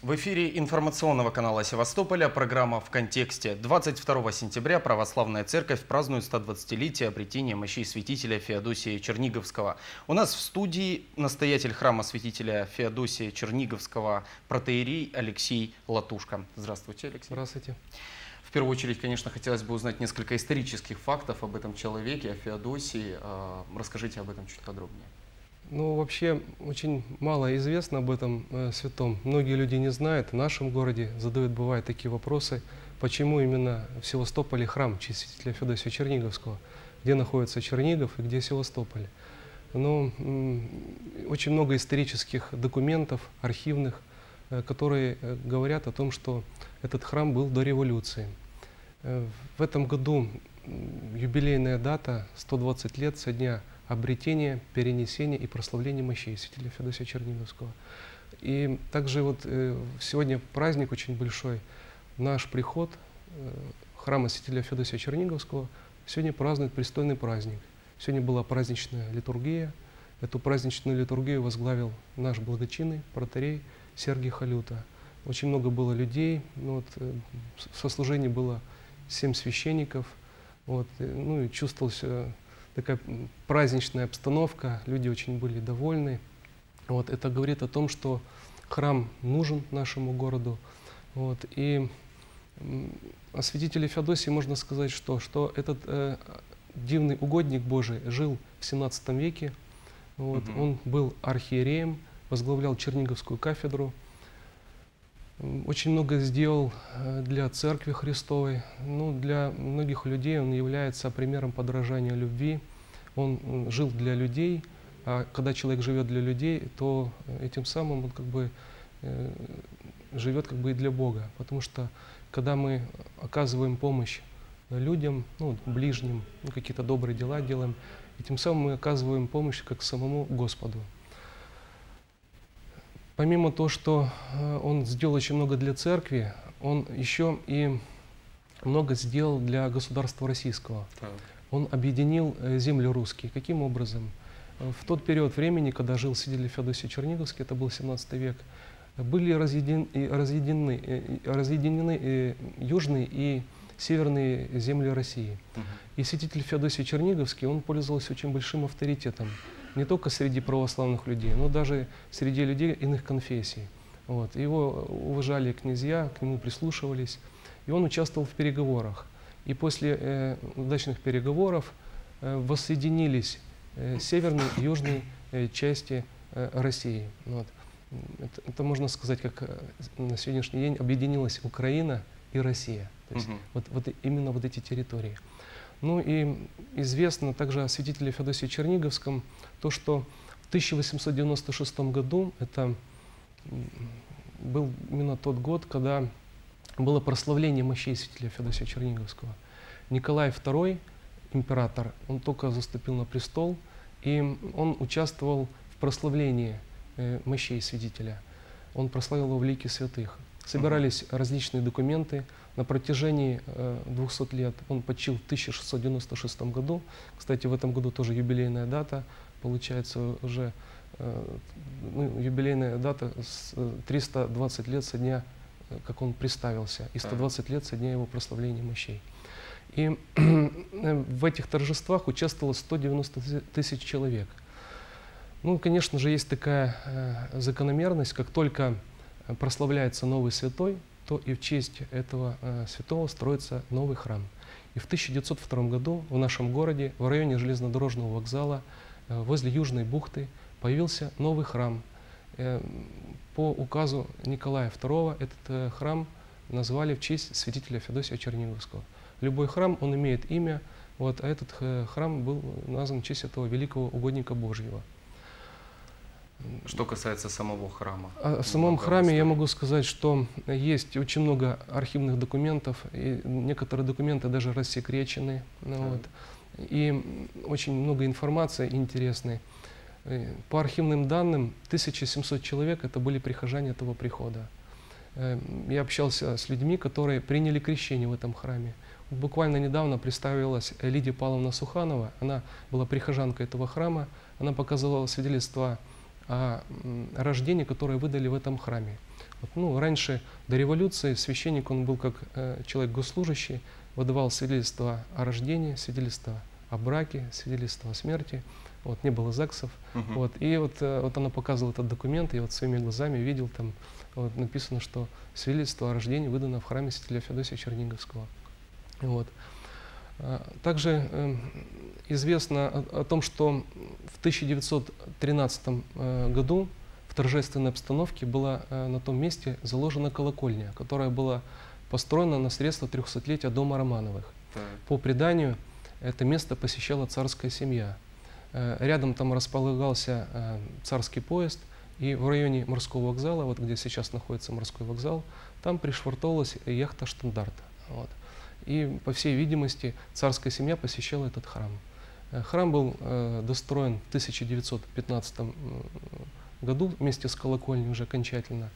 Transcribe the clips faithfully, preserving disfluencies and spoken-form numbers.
В эфире информационного канала Севастополя программа «В контексте». двадцать второго сентября Православная Церковь празднует стодвадцатилетие обретения мощей святителя Феодосия Черниговского. У нас в студии настоятель храма святителя Феодосия Черниговского протоиерей Алексей Латушко. Здравствуйте, Алексей. Здравствуйте. В первую очередь, конечно, хотелось бы узнать несколько исторических фактов об этом человеке, о Феодосии. Расскажите об этом чуть подробнее. Ну, вообще, очень мало известно об этом э, святом. Многие люди не знают. В нашем городе задают, бывают, такие вопросы, почему именно в Севастополе храм в честь святителя Феодосия Черниговского, где находится Чернигов и где Севастополь. Но очень много исторических документов, архивных, э, которые э, говорят о том, что этот храм был до революции. Э, в этом году юбилейная дата, сто двадцать лет со дня обретения, перенесения и прославления мощей святителя Феодосия Черниговского. И также вот э, сегодня праздник очень большой. Наш приход э, храма святителя Феодосия Черниговского сегодня празднует престольный праздник. Сегодня была праздничная литургия. Эту праздничную литургию возглавил наш благочинный протоиерей Сергий Халюта. Очень много было людей. Ну, вот, э, со служений было семь священников. Вот, э, ну и чувствовалось такая праздничная обстановка, люди очень были довольны. Вот, это говорит о том, что храм нужен нашему городу. Вот, и о святителе Феодосии можно сказать, что, что этот э, дивный угодник Божий жил в семнадцатом веке. Вот, mm-hmm. Он был архиереем, возглавлял Черниговскую кафедру. Очень много сделал для Церкви Христовой. Ну, для многих людей он является примером подражания любви. Он жил для людей, а когда человек живет для людей, то этим самым он как бы э, живет как бы и для Бога. Потому что когда мы оказываем помощь людям, ну, ближним, ну, какие-то добрые дела делаем, и тем самым мы оказываем помощь как самому Господу. Помимо того, что он сделал очень много для церкви, он еще и много сделал для государства российского. Так. Он объединил земли русские. Каким образом? В тот период времени, когда жил святитель Феодосий Черниговский, это был семнадцатый век, были разъедин, разъединены, разъединены южные и северные земли России. Угу. И святитель Феодосий Черниговский, он пользовался очень большим авторитетом. Не только среди православных людей, но даже среди людей иных конфессий. Вот. Его уважали князья, к нему прислушивались, и он участвовал в переговорах. И после э, удачных переговоров э, воссоединились э, северные и южные э, части э, России. Вот. Это, это можно сказать, как э, на сегодняшний день объединилась Украина и Россия. То есть, угу. вот, вот именно вот эти территории. Ну и известно также о святителе Феодосии Черниговском то, что в тысяча восемьсот девяносто шестом году, это был именно тот год, когда было прославление мощей святителя Феодосия Черниговского. Николай второй, император, он только заступил на престол, и он участвовал в прославлении мощей святителя. Он прославил его в лике святых. Собирались различные документы. На протяжении двухсот лет он почил в тысяча шестьсот девяносто шестом году. Кстати, в этом году тоже юбилейная дата. Получается уже ну, юбилейная дата с триста двадцать лет со дня, как он представился, и сто двадцать лет со дня его прославления мощей. И в этих торжествах участвовало сто девяносто тысяч человек. Ну, конечно же, есть такая закономерность, как только прославляется новый святой, то и в честь этого э, святого строится новый храм. И в тысяча девятьсот втором году в нашем городе, в районе железнодорожного вокзала, э, возле Южной бухты, появился новый храм. Э, по указу Николая второго этот э, храм назвали в честь святителя Феодосия Черниговского. Любой храм, он имеет имя, вот, а этот э, храм был назван в честь этого великого угодника Божьего. Что касается самого храма? О самом храме я могу сказать, что есть очень много архивных документов, и некоторые документы даже рассекречены. Вот. И очень много информации интересной. По архивным данным, тысяча семьсот человек это были прихожане этого прихода. Я общался с людьми, которые приняли крещение в этом храме. Буквально недавно представилась Лидия Павловна Суханова, она была прихожанкой этого храма, она показывала свидетельство о рождении, которое выдали в этом храме. Вот, ну, раньше, до революции, священник, он был как э, человек госслужащий, выдавал свидетельство о рождении, свидетельство о браке, свидетельство о смерти. Вот, не было ЗАГСов. Uh-huh. Вот, и вот, э, вот она показывала этот документ, и вот своими глазами видел, там вот, написано, что свидетельство о рождении выдано в храме святителя Феодосия Черниговского. Вот. Также э, известно о, о том, что в тысяча девятьсот тринадцатом э, году в торжественной обстановке была э, на том месте заложена колокольня, которая была построена на средства трехсотлетия дома Романовых. Так. По преданию, это место посещала царская семья. Э, рядом там располагался э, царский поезд, и в районе морского вокзала, вот где сейчас находится морской вокзал, там пришвартовалась яхта «Штандарт». Вот. И, по всей видимости, царская семья посещала этот храм. Храм был э, достроен в тысяча девятьсот пятнадцатом году вместе с колокольней уже окончательно.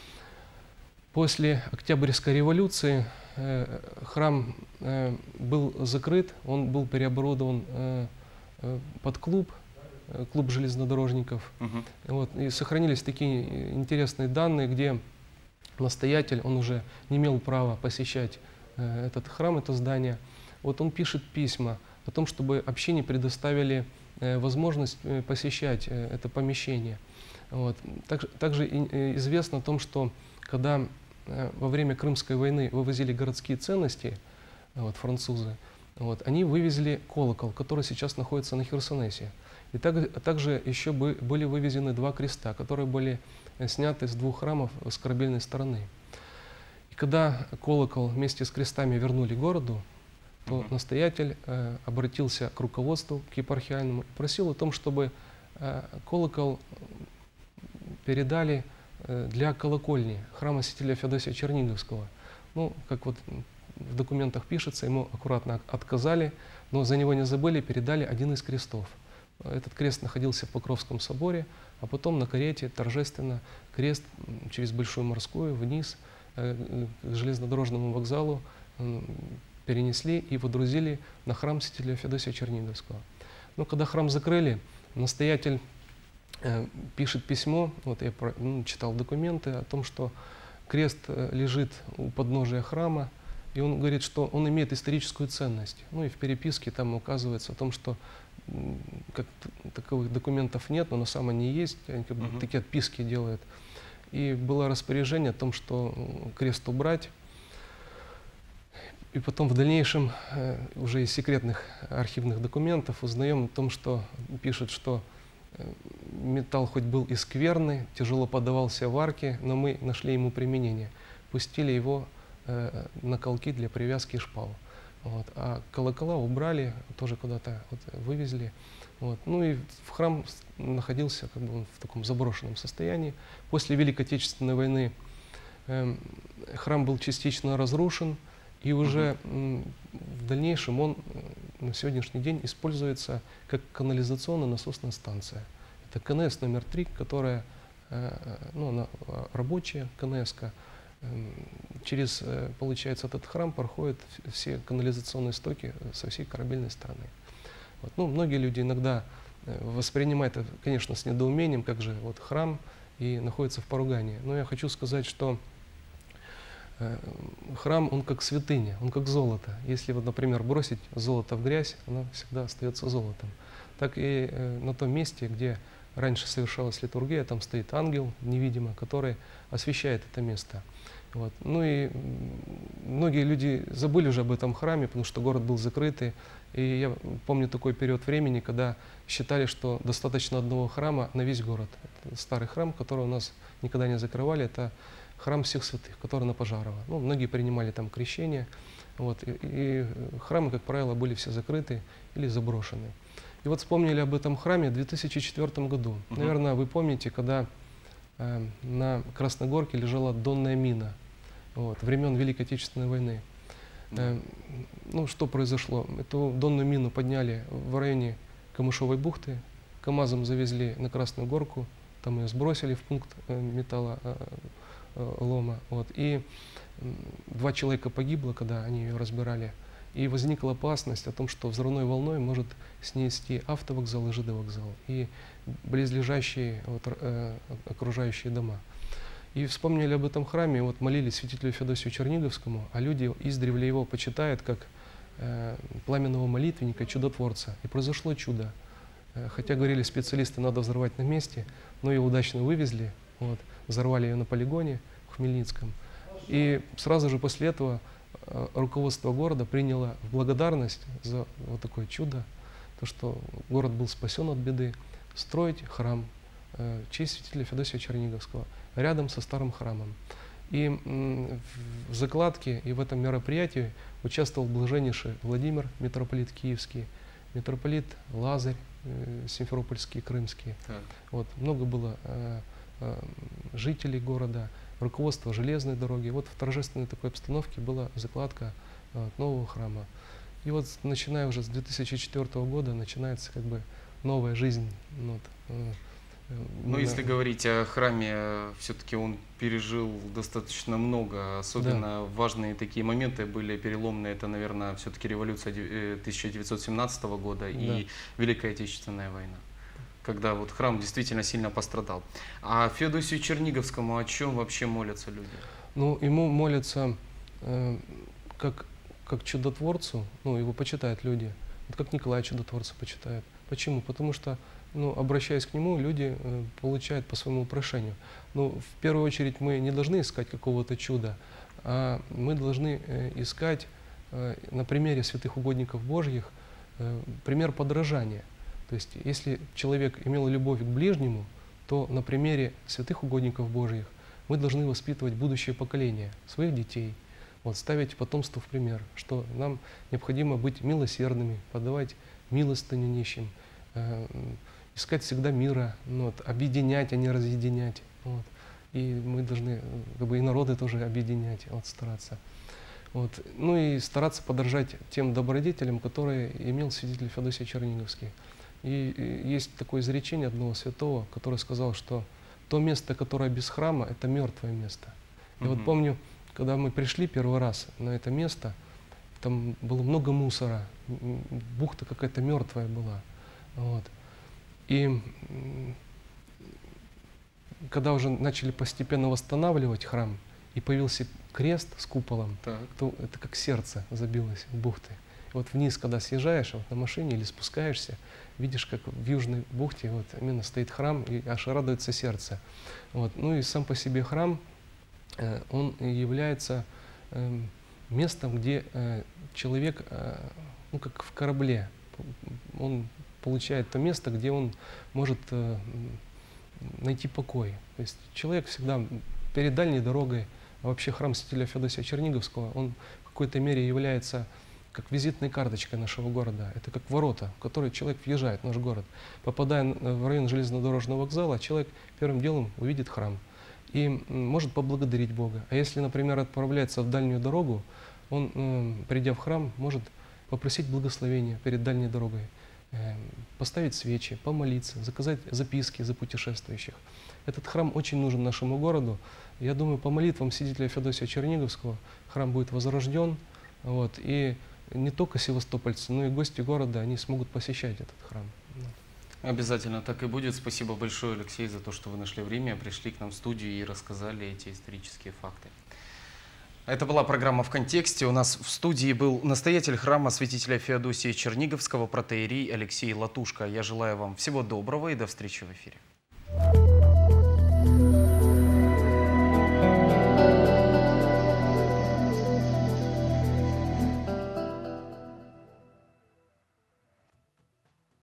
После Октябрьской революции э, храм э, был закрыт, он был переоборудован э, э, под клуб, э, клуб железнодорожников. Uh-huh. Вот, и сохранились такие интересные данные, где настоятель, он уже не имел права посещать этот храм, это здание. Вот он пишет письма о том, чтобы общине предоставили возможность посещать это помещение. Вот. Также, также известно о том, что когда во время Крымской войны вывозили городские ценности, вот, французы, вот, они вывезли колокол, который сейчас находится на Херсонесе. И так, также еще были вывезены два креста, которые были сняты с двух храмов с корабельной стороны. Когда колокол вместе с крестами вернули городу, то uh-huh. настоятель э, обратился к руководству, к епархиальному, и просил о том, чтобы э, колокол передали э, для колокольни храма святителя Феодосия Черниговского. Ну, как вот в документах пишется, ему аккуратно отказали, но за него не забыли, передали один из крестов. Этот крест находился в Покровском соборе, а потом на карете торжественно крест через Большую Морскую вниз к железнодорожному вокзалу перенесли и водрузили на храм святителя Феодосия Черниговского. Но когда храм закрыли, настоятель э, пишет письмо, вот я про, ну, читал документы о том, что крест лежит у подножия храма, и он говорит, что он имеет историческую ценность. Ну и в переписке там указывается о том, что как таковых документов нет, но на самом деле есть, они как бы uh-huh. такие отписки делают. И было распоряжение о том, что крест убрать. И потом в дальнейшем уже из секретных архивных документов узнаем о том, что пишут, что металл хоть был и скверный, тяжело поддавался варке, но мы нашли ему применение. Пустили его на колки для привязки шпал. Вот. А колокола убрали, тоже куда-то вот вывезли. Вот. Ну и в храм находился как бы он в таком заброшенном состоянии. После Великой Отечественной войны э, храм был частично разрушен, и уже э, в дальнейшем он э, на сегодняшний день используется как канализационная насосная станция. Это КНС номер три, которая э, ну, она рабочая КНС-ка. Э, через, э, получается, этот храм проходят все канализационные стоки со всей корабельной стороны. Вот. Ну, многие люди иногда воспринимают это, конечно, с недоумением, как же вот храм и находится в поругании. Но я хочу сказать, что э, храм, он как святыня, он как золото. Если, вот, например, бросить золото в грязь, оно всегда остается золотом. Так и э, на том месте, где раньше совершалась литургия, там стоит ангел невидимо, который освещает это место. Вот. Ну и многие люди забыли уже об этом храме, потому что город был закрытый. И я помню такой период времени, когда считали, что достаточно одного храма на весь город. Это старый храм, который у нас никогда не закрывали, это храм всех святых, который на Пожарова. Ну, многие принимали там крещение. Вот. И, и храмы, как правило, были все закрыты или заброшены. И вот вспомнили об этом храме в две тысячи четвёртом году. Uh-huh. Наверное, вы помните, когда э, на Красногорке лежала донная мина. Вот, времен Великой Отечественной войны. Э, ну, что произошло? Эту донную мину подняли в районе Камышовой бухты, КАМАЗом завезли на Красную Горку, там ее сбросили в пункт э, металлолома. Э, э, вот, и э, два человека погибло, когда они ее разбирали. И возникла опасность о том, что взрывной волной может снести автовокзал и ЖД-вокзал и близлежащие вот, э, окружающие дома. И вспомнили об этом храме, вот молились святителю Феодосию Черниговскому, а люди издревле его почитают как э, пламенного молитвенника, чудотворца. И произошло чудо. Э, хотя говорили специалисты, надо взорвать на месте, но ее удачно вывезли, вот, взорвали ее на полигоне в Хмельницком. И сразу же после этого э, руководство города приняло в благодарность за вот такое чудо, то, что город был спасен от беды, строить храм э, в честь святителя Феодосия Черниговского рядом со старым храмом. И м, в закладке и в этом мероприятии участвовал блаженнейший Владимир, митрополит Киевский, митрополит Лазарь, э, Симферопольский, Крымский. Так. Вот, много было э, э, жителей города, руководство железной дороги. Вот в торжественной такой обстановке была закладка э, нового храма. И вот начиная уже с две тысячи четвёртого года начинается как бы новая жизнь. Вот, э, Но если говорить о храме, все-таки он пережил достаточно много. Особенно да. важные такие моменты были переломные. Это, наверное, все-таки революция тысяча девятьсот семнадцатого года да. и Великая Отечественная война, когда вот храм действительно сильно пострадал. А Феодосию Черниговскому о чем вообще молятся люди? Ну, ему молятся э, как, как чудотворцу, ну, его почитают люди, вот как Николая Чудотворца почитают. Почему? Потому что, ну, обращаясь к нему, люди э, получают по своему прошению. Но в первую очередь мы не должны искать какого-то чуда, а мы должны э, искать э, на примере святых угодников Божьих э, пример подражания. То есть, если человек имел любовь к ближнему, то на примере святых угодников Божьих мы должны воспитывать будущее поколение, своих детей, вот, ставить потомство в пример, что нам необходимо быть милосердными, подавать милостыню нищим, э, искать всегда мира, ну, вот, объединять, а не разъединять. Вот. И мы должны, как бы, и народы тоже объединять, вот, стараться. Вот. Ну и стараться подражать тем добродетелям, которые имел святитель Феодосий Черниговский. И есть такое изречение одного святого, который сказал, что то место, которое без храма, это мертвое место. И mm-hmm. вот помню, когда мы пришли первый раз на это место, там было много мусора, бухта какая-то мертвая была. Вот. И когда уже начали постепенно восстанавливать храм, и появился крест с куполом, так. то это как сердце забилось в бухты. Вот вниз, когда съезжаешь вот на машине или спускаешься, видишь, как в Южной бухте вот именно стоит храм, и аж радуется сердце. Вот. Ну и сам по себе храм, э, он является э, местом, где э, человек, э, ну как в корабле, он получает то место, где он может э, найти покой. То есть человек всегда перед дальней дорогой, а вообще храм святителя Феодосия Черниговского, он в какой-то мере является как визитной карточкой нашего города. Это как ворота, в которые человек въезжает в наш город. Попадая в район железнодорожного вокзала, человек первым делом увидит храм и может поблагодарить Бога. А если, например, отправляется в дальнюю дорогу, он, придя в храм, может попросить благословения перед дальней дорогой, поставить свечи, помолиться, заказать записки за путешествующих. Этот храм очень нужен нашему городу. Я думаю, по молитвам святителя Феодосия Черниговского храм будет возрожден, вот, и не только севастопольцы, но и гости города, они смогут посещать этот храм. Обязательно так и будет. Спасибо большое, Алексей, за то, что вы нашли время, пришли к нам в студию и рассказали эти исторические факты. Это была программа «В контексте». У нас в студии был настоятель храма святителя Феодосия Черниговского протоиерей Алексей Латушко. Я желаю вам всего доброго и до встречи в эфире.